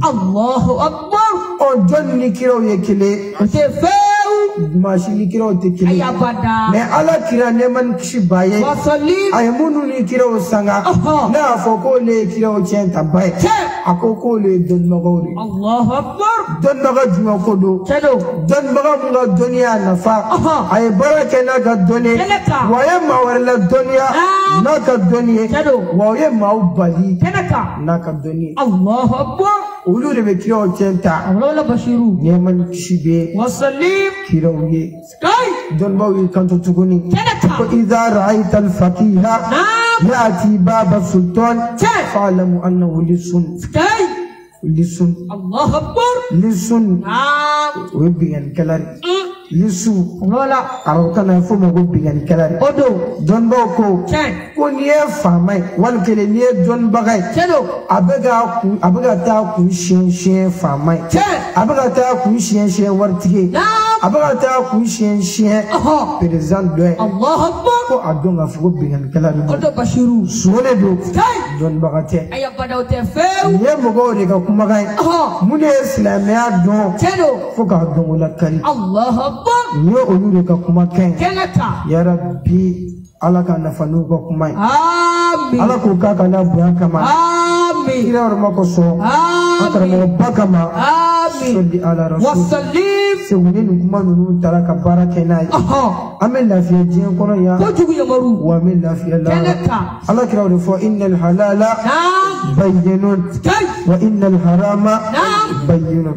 ɔ jɔn ni kiraw ye kelen dimanche ni kiraw tɛ kelen mais ala kira nɛɛma ni kisi b'a ye a ye minnu ni kiraw sanga ne y'a fɔ k'olu ye kiraw tiɲɛ taba ye a ko k'olu ye dɔnnibagaw de dɔnnibaga jumɛn ko don dɔnnibaga min ka dɔnniya nafa a ye baara kɛ n'a ka dɔnni wa a ye maa wɛrɛ la dɔnniya n'a ka dɔnni ye wa o ye maaw bali n'a ka dɔnni ye olu de bɛ kiraw tiɲɛ ta nɛɛma ni kisi bɛ kiraw ye dɔnnibaw y'i kanto tuguni ko iza ra'ayta al-faqiha ya'ti baba sultan fa'lamu annahu lisun lisun lisun o ye bingannikɛla de lisu arabukan na fo ma ko bingannikɛla de o don dɔnnibaw ko ko n'i ye faama ye wali kelen n'i ye dɔnnibaga ye a bɛ ka kun a bɛ ka taa kun siɲɛ siɲɛ faama ye a bɛ ka taa kun siɲɛ siɲɛ waritigi ye a bɛ ka taa kun siɲɛ siɲɛ perezan dɔ ye ko a dɔn k'a fɔ ko bingannikɛla de don so de don dɔnnibaga tɛ nin ye mɔgɔw de ka kumakan ye mun de ye silamɛya dɔn fo k'a dɔn o la kari nin ye olu de ka kumakan ye yarabi ala ka nafa n'u ka kuma ye ala k'o k'a ka n'a bonya kama kira yɔrɔ ma kosɔn an karamɔgɔba kama sɔli ala rasul segu ni nin kuma ninnu taara ka baara kɛ n'a ye an bɛ lafiya diɲɛ kɔnɔ yan wa an bɛ lafiya lahara ala kira o de fɔ innal halala bayyinun wa innal harama bayyinun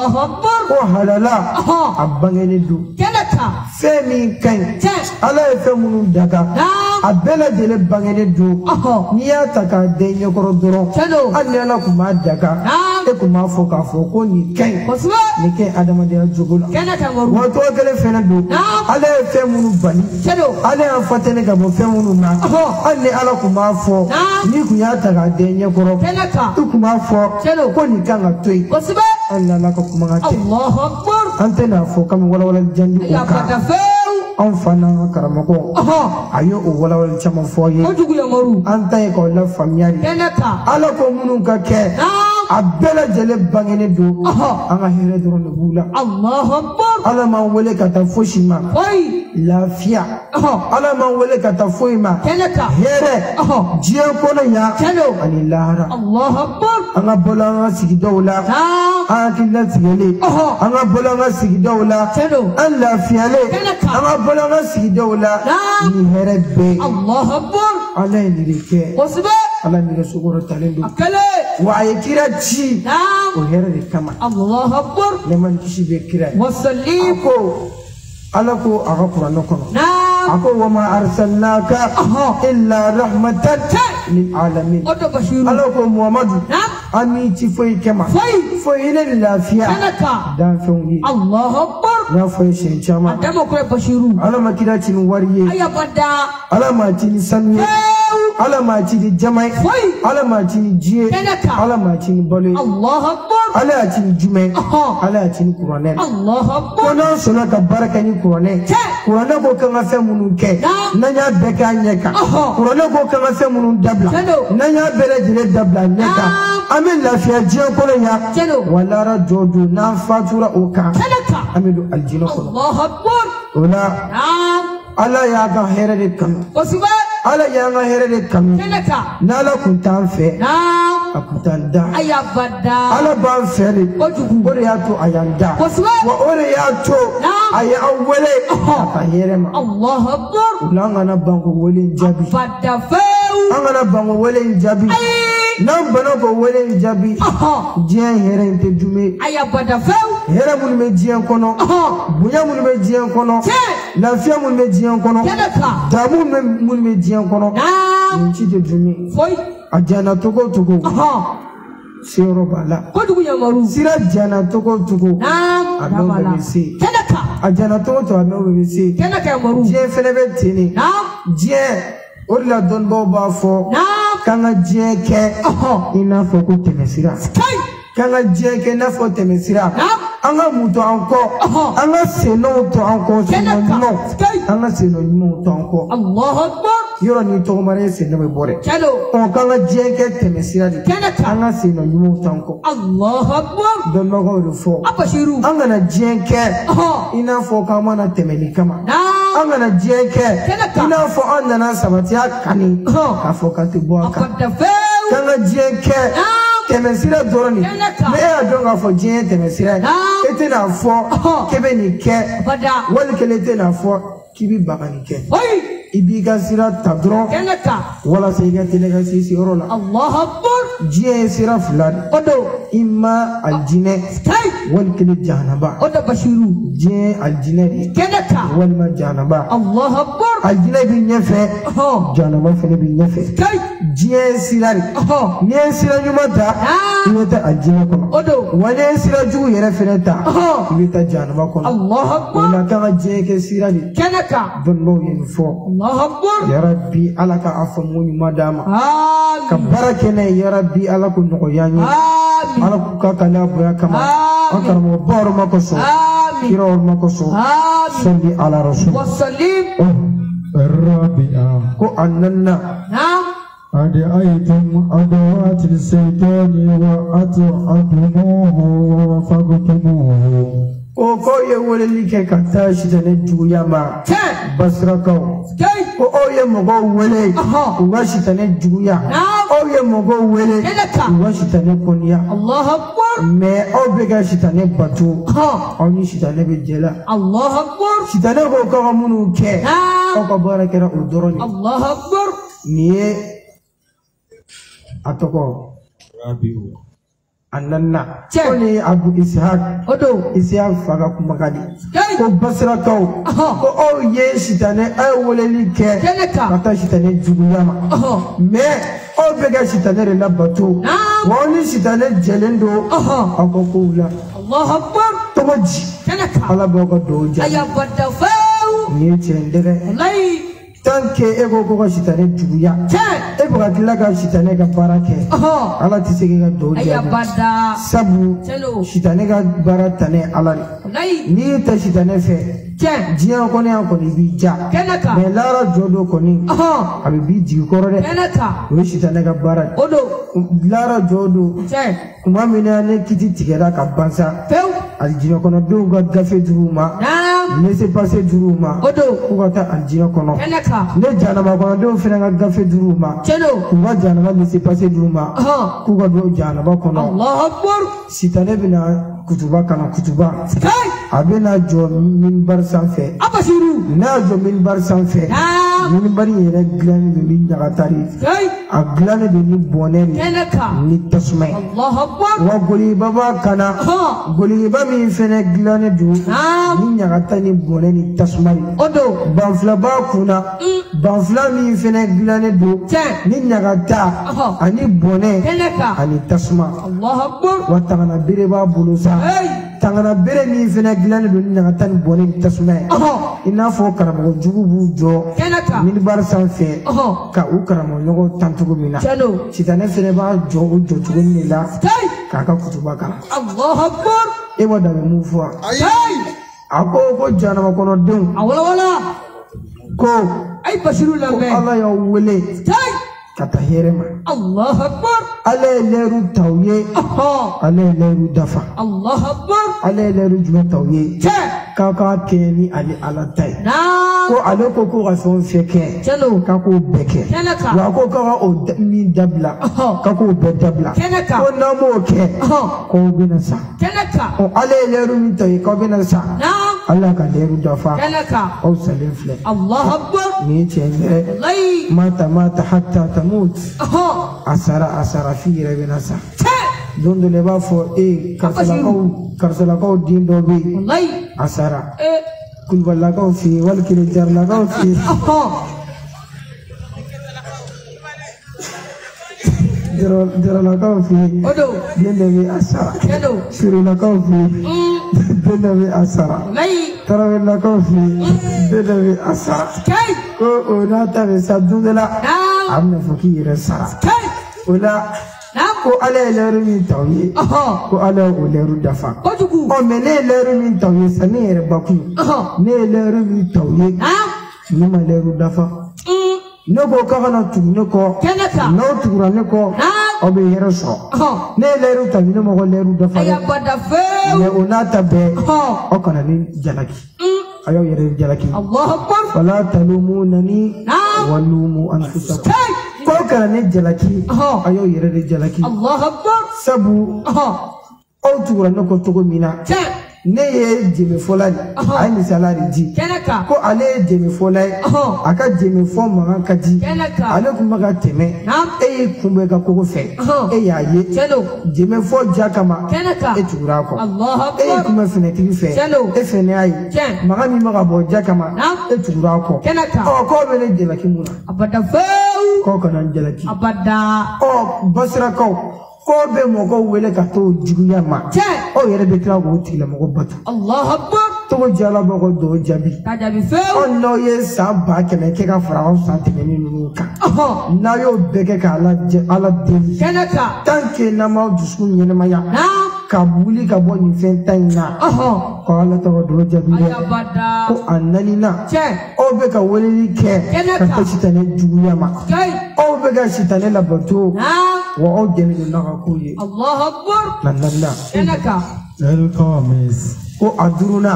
ko halala a bangenen don fɛn min ka ɲi ala ye fɛn minnu daga a bɛɛ lajɛlen bangenen don n'i y'a ta k'a da i ɲɛkɔrɔ dɔrɔn hali ni ala tun b'a daga e tun b'a fɔ k'a fɔ ko nin ka ɲi nin ka ɲi adamadenya jogo la wa tɔgɔ kelen fɛnɛ don ala ye fɛn minnu bali ala y'an fa tɛnɛ ka bɔ fɛn minnu na hali ni ala tun b'a fɔ n'i kun y'a ta k'a da i ɲɛkɔrɔ i tun b'a fɔ ko nin kan ka to yen hali ni ala ka kumakan tɛ an tɛna fɔ k'an bɛ walawala jandi o kan anw fana ka karamɔgɔ a ye o walawali caman fɔ ye an ta ye k'aw lafaamuya de ala ko minnu ka kɛ a bɛɛ lajɛlen bangenen don an ka hɛrɛ dɔrɔn de b'u la ala m'an wele ka taa fosi ma lafiya ala m'an wele ka taa foyi ma hɛrɛ diɲɛ kɔnɔ yan ani lahara an ka bɔlɔ an ka sigidaw la an hakili latigɛlen an ka bɔlɔ an ka sigidaw la an lafiyalen an ka bɔlɔ an ka sigidaw la ni hɛrɛ bɛɛ ala ye nin de kɛ ala nɛgɛsokɔrɔ talen don wa a ye kira ci o hɛrɛ de kama nɛɛma ni kisi bɛ kira ye a ko ala ko a ka kuranɛ kɔnɔ a ko wa ma arsalnaka illa rahmatan lil alamin ala ko muhamadu an ni ci foyi kɛ ma foyi ne ni lafiya danfɛnw ye n'a fɔ ye siɲɛ caman ala ma kira ci ni wari ye ala ma ci ni sanu ye ala ma ci ni jama ye ala ma ci ni ji ye ala ma ci ni balo ye ala y'a ci ni jumɛn ala y'a ci ni kuranɛ ko n'an sɔnna ka baara kɛ ni kuranɛ kuranɛ ko kan ka fɛn minnu kɛ n'an y'a bɛɛ kɛ an ɲɛ kan kuranɛ ko kan ka fɛn minnu dabila n'an y'a bɛɛ lajɛlen dabila ɲɛ kan an bɛ lafiya diɲɛ kɔnɔ yan wa lahara jɔ don n'an fatura o kan an bɛ don alijinɛ kɔnɔ o la ala y'a ka hɛrɛ de kanu ala y'an ka hɛrɛ de kanu n'ala kun t'an fɛ akutanda ayabada ala ban fere o de y'a to a y'an da wa o de y'a to a y'an wele ka yɛrɛ ma Allahu Akbar o la an kana ban ko wele in jaabi abada fewu an kana ban ko wele in jaabi n'an banna ko wele in jaabi diɲɛ hɛrɛ in tɛ dume ayabada fewu hɛrɛ minnu bɛ diɲɛ kɔnɔ bonya minnu bɛ diɲɛ kɔnɔ lafiya minnu bɛ diɲɛ kɔnɔ damu minnu bɛ diɲɛ kɔnɔ nin ci tɛ dume a jana togo togo siyɔrɔ b'a la sira jana togo togo a dɔw bɛɛ bɛ se a jana togo togo a dɔw bɛɛ bɛ se diɲɛ fɛnɛ bɛ ten de diɲɛ o de la dɔnnibaw b'a fɔ k'an ka diɲɛ kɛ i n'a fɔ ko tɛmɛsira k'an ka diɲɛ kɛ i n'a fɔ tɛmɛsira an ka mun to an kɔ an ka sennɔw to an kɔ sennɔ ɲumanw an ka sennɔ ɲumanw to an kɔ yɔrɔ ni tɔgɔmara ye sennɔ bɛ bɔ dɛ ɔ k'an ka diɲɛ kɛ tɛmɛsira de an ka sennɔ ɲumanw to an kɔ dɔnnibagaw de fɔ an kana diɲɛ kɛ i n'a fɔ k'an mana tɛmɛ nin kama an kana diɲɛ kɛ i n'a fɔ an nana sabatiya kani k'a fɔ k'a tɛ bɔ a kan k'an ka diɲɛ kɛ tɛmɛsira dɔrɔn de ne y'a dɔn k'a fɔ diɲɛ ye tɛmɛsira ye e tɛna fɔ k'e bɛ nin kɛ wali kelen tɛna fɔ k'i bɛ baga nin kɛ i b'i ka sira ta dɔrɔn walasa i ka tɛnɛ ka se yɔrɔ la diɲɛ ye sira fila de i ma alijinɛ wali kelen jahanaba diɲɛ ye alijinɛ de walima jahanaba alijinɛ bɛ ɲɛfɛ jahanaba fana bɛ ɲɛfɛ diɲɛ ye sira de n'i ye sira ɲuman ta i bɛ taa alijinɛ kɔnɔ wa n'i ye sira jugu yɛrɛ fana ta i bɛ taa jahanaba kɔnɔ o la k'an ka diɲɛ kɛ sira de dɔnnibaw ye nin fɔ ya Rabbi ala ka a faamu ɲuman d'an ma ka baara kɛ n'a ye ya Rabbi ala ko nɔgɔya an ye ala k'u ka kaliya bonya kama an karamɔgɔ ba yɔrɔ ma kosɔn kira yɔrɔ ma kosɔn sɔli ala rasul الرابعة ko a naaninan أدعيتم أدوات الشيطان وأطعتموه ووافقتموه ko k'aw ye weleli kɛ ka taa sitanɛ juguya ma basirakaw ko aw ye mɔgɔw wele u ka sitanɛ juguya aw ye mɔgɔw wele u ka sitanɛ kɔniya mais aw bɛ ka sitanɛ bato aw ni sitanɛ bɛ jɛ la sitanɛ ko k'aw ka minnu kɛ aw ka baara kɛra o dɔrɔn de nin ye a tɔgɔ a naaninan ko nin ye Abu Ishaq Ishaq fa ka kumakan de ko basirakaw ko aw ye sitanɛ aw ye weleli kɛ ka taa sitanɛ juguya ma mais aw bɛ ka sitanɛ de labato wa aw ni sitanɛ jɛlen don aw ka kow la tɔgɔ di ala b'aw ka dugawu jaabi nin ye tiɲɛ tɛ dɛ tant que e ko ko ka sitanɛ juguya e bɛ ka tila ka sitanɛ ka baara kɛ ala tɛ se k'i ka dugawu jaabi sabu sitanɛ ka baara tannen ala de n'i y'i ta sitanɛ fɛ diɲɛ kɔnɔ yan kɔni i b'i ja mais lahara jɔ don kɔni a bɛ b'i jigi kɔrɔ dɛ o ye sitanɛ ka baara ye lahara jɔ don tuma min na ne kiti tigɛra ka ban sa alijinɛ kɔnɔdenw ka gafe dir'u ma laissez-passer dir'u ma k'u ka taa alijinɛ kɔnɔ ne jahanama kɔnɔdenw fana ka gafe dir'u ma k'u ka jahanama laissez-passer dir'u ma k'u ka don jahanama kɔnɔ sitanɛ bɛna kutuba kana kutuba a bɛna jɔ minibari sanfɛ n'a y'a jɔ minibari sanfɛ minibari yɛrɛ dilannen don ni ɲagata de a dilannen don ni bɔnɛ ni tasuma ye wa goliba b'a kana goliba min fɛnɛ dilannen don ni ɲagata ni bɔnɛ ni tasuma ye banfula b'a kunna banfula min fɛnɛ dilannen don ni ɲagata ani bɔnɛ ani tasuma wa tangana bere b'a bolo sa tangana bere min fɛnɛ dilannen don ni ɲagata ni bɔnɛ ni tasuma ye i n'a fɔ karamɔgɔ jugu b'u jɔ minibari sanfɛ ka u karamɔgɔ ɲɔgɔn tan cogo min na sitanɛ fɛnɛ b'a jɔ o jɔ cogo de la k'a ka kutuba kan e ma da bɛ mun fɔ a ko ko jahanama kɔnɔdenw ko ko ala y'aw wele ka taa hɛrɛ ma ala ye lɛriw t'aw ye ala ye lɛriw dafa ala ye lɛriw jumɛn t'aw ye k'aw k'a kɛ ni ale ala ta ye ko ale ko ko ka fɛn fɛn kɛ ka k'o bɛɛ kɛ wa ko ka o min dabila ka k'o bɛɛ dabila ko n'an m'o kɛ k'o bɛna sa ale ye lɛru min ta ye k'aw bɛna sa ala ka lɛru dafa aw salen filɛ nin ye tiɲɛ yɛrɛ mata mata hatta tamut a sara a sara f'i yɛrɛ bɛna sa don dɔ la i b'a fɔ ee karisalakaw karisalakaw den dɔ bɛ yen a sara kulubalilakaw fɛ yen wali kelen jarilakaw fɛ yen jaralakaw fɛ yen den dɔ bɛ a sara surulakaw fɛ yen den dɔ bɛ a sara tarawelelakaw fɛ yen den dɔ bɛ a sara ko o n'a ta bɛ sa don dɔ la a bɛna fɔ k'i yɛrɛ sara o la ko ala ye lɛru min t'aw ye ko ala ye o lɛru dafa ɔ mɛ ne ye lɛru min t'aw ye sa ne yɛrɛ bakun ne ye lɛru min t'aw ye ne ma lɛru dafa ne ko k'a kana tugu ne kɔ n'aw tugura ne kɔ aw bɛ hɛrɛ sɔrɔ ne ye lɛru ta ne ma ko lɛru dafa dɛ mɛ o n'a ta bɛɛ aw kana ne jalaki a y'aw yɛrɛ jalaki wala talumunani walumu anfusakum ko kana ne jalaki a y'aw yɛrɛ de jalaki sabu aw tugura ne kɔ cogo min na ne ye jɛmɛfɔla de a ye misaliya de di ko ale ye jɛmɛfɔla ye a ka jɛmɛfɔ mankan ka di ale tun bɛ ka tɛmɛ e y'i kunbɛ ka kogo fɛ e y'a ye jɛmɛfɔ ja kama e tugura a kɔ e y'i kunbɛ finɛtigi fɛ e fɛnɛ y'a ye mankan min bɛ ka bɔ ja kama e tugura a kɔ ɔ k'aw bɛ ne jalaki mun na k'aw kana n jalaki ɔ basirakaw k'aw bɛ mɔgɔw wele ka t'o juguya ma aw yɛrɛ bɛ tila k'o tigilamɔgɔ batu togo jala mɔgɔ dɔw jaabi ɔ n'aw ye san ba kɛmɛ kɛ ka fara aw san tɛmɛnen ninnu kan n'a y'o bɛɛ kɛ ka ala deli tant que n'an m'aw dusukun ɲɛnɛmaya ka wuli ka bɔ nin fɛn ta in na ko ala tɔgɔ dɔw jaabi dɛ ko a naaninan aw bɛ ka weleli kɛ ka taa sitanɛ juguya ma aw bɛ ka sitanɛ labato wa aw dɛmɛlen n'a ka ko ye na naaninan الخامس وأدرنا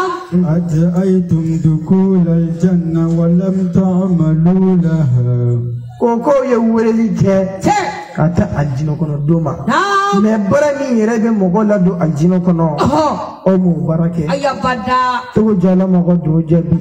أجأيتم دخول الجنة ولم تعملوا لها كوكو يوليك كاتا الجنة كنو دوما مبرني يربي مغولا دو الجنة كنو أو مبارك أيا بدا تو جالا مغو جابي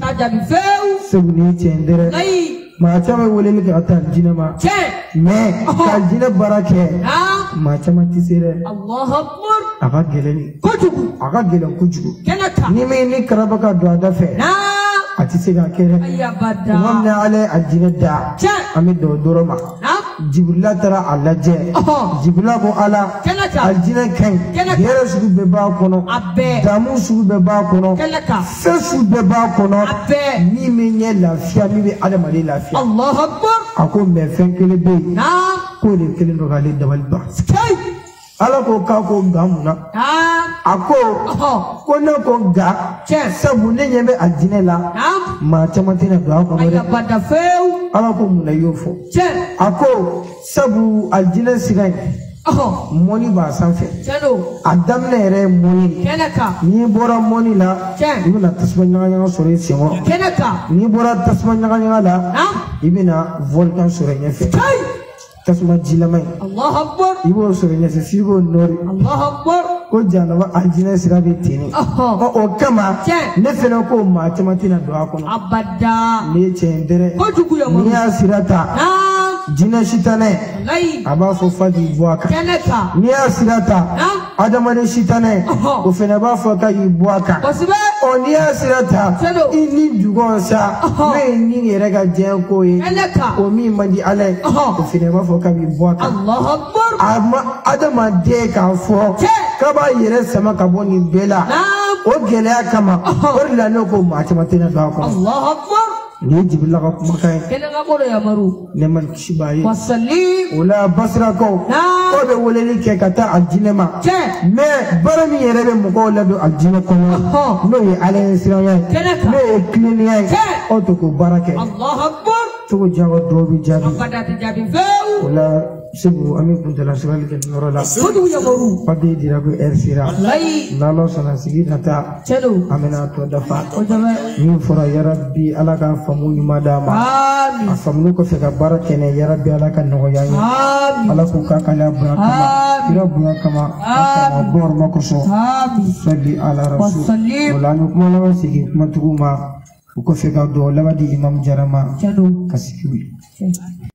سبني تندرة ما تما يوليك كاتا الجنة ما ما الجنة بركة ما تما تسير الله أكبر aga geleni kujugu aga gelen kujugu ni me ni karabaka do adafe ati se ga kere wamna ale aljinada ami do doroma jibrila tara alaje jibrila ko ala aljina kan yere sugu be ba kono damu sugu be ba kono fe sugu be ba kono ni me nye lafiya mi be adamale lafiya allah akbar ako me fen kele be ko le kele do gale dabal ba ala ko ka ko gamuna ako ko na ko ga sabu ne nyebe aljine la ma chamatina do ako re ala ko mun yofo ako sabu aljine sigan moni ba sanfɛ a daminɛ yɛrɛ ye moni n'i bɔra moni la i bɛna tasuma ɲagaɲaga sɔrɔ i sen kɔrɔ n'i bɔra tasuma ɲagaɲaga la i bɛna volcan sɔrɔ i ɲɛfɛ tasuma jilama in i b'o sɔrɔ ɲɛfɛ f'i k'o nɔri ko janaba aljinɛ sira bɛ ten ɔ o kama ne fɛnɛ ko maa caman tɛna don a kɔnɔ ne ye tiɲɛ dɛrɛ n'i y'a sira ta jinɛ sitanɛ a b'a fɔ fa k'i bɔ a kan n'i y'a sira ta adamaden sitanɛ o fɛnɛ b'a fɔ ka k'i bɔ a kan ɔ n'i y'a sira ta i ni dugɔ sa n'o ye ni yɛrɛ ka diɲɛ ko ye o min man di ala ye o fɛnɛ b'a fɔ ka k'i bɔ a kan a ma adamaden k'a fɔ k'a b'a yɛrɛ sama ka bɔ nin bɛɛ la o gɛlɛya kama o de la ne ko maa caman tɛna don a kɔnɔ ni jibrila ka kumakan ye ne ma kisi b'a ye o la basirakaw k'o bɛ weleli kɛ ka taa aljinɛ ma mais baara min yɛrɛ bɛ mɔgɔw ladon aljinɛ kɔnɔ n'o ye ala ɲɛ siranya ye n'o ye tilennenya ye aw tɛ k'o baara kɛ cogo jango dɔw bɛ jaabi o la Sebu ami kuntala sekali ke norola. Kudu ya moru. Padi diraku ersira. Wallahi. Lalo sana sigi nata. Chelo. Amena to dafa. Ojabe. Ni fura ya Rabbi alaka famu nyumadama. Amin. Afamu ko feka barakene ya Rabbi alaka nogoyanyi. Amin. Alaku kakala buya kama. Kira buya kama. Akama bor makoso. Amin. Salli ala rasul. Wasallim. Wala nyukuma lawa sigi kuma tuguma. Uko feka do lawa di imam jarama. Chelo. Kasikiwi.